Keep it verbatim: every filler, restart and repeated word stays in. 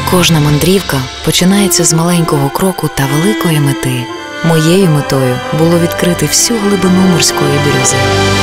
Кожна мандрівка починається з маленького кроку та великої мети. Моєю метою було відкрити всю глибину морської бірюзи.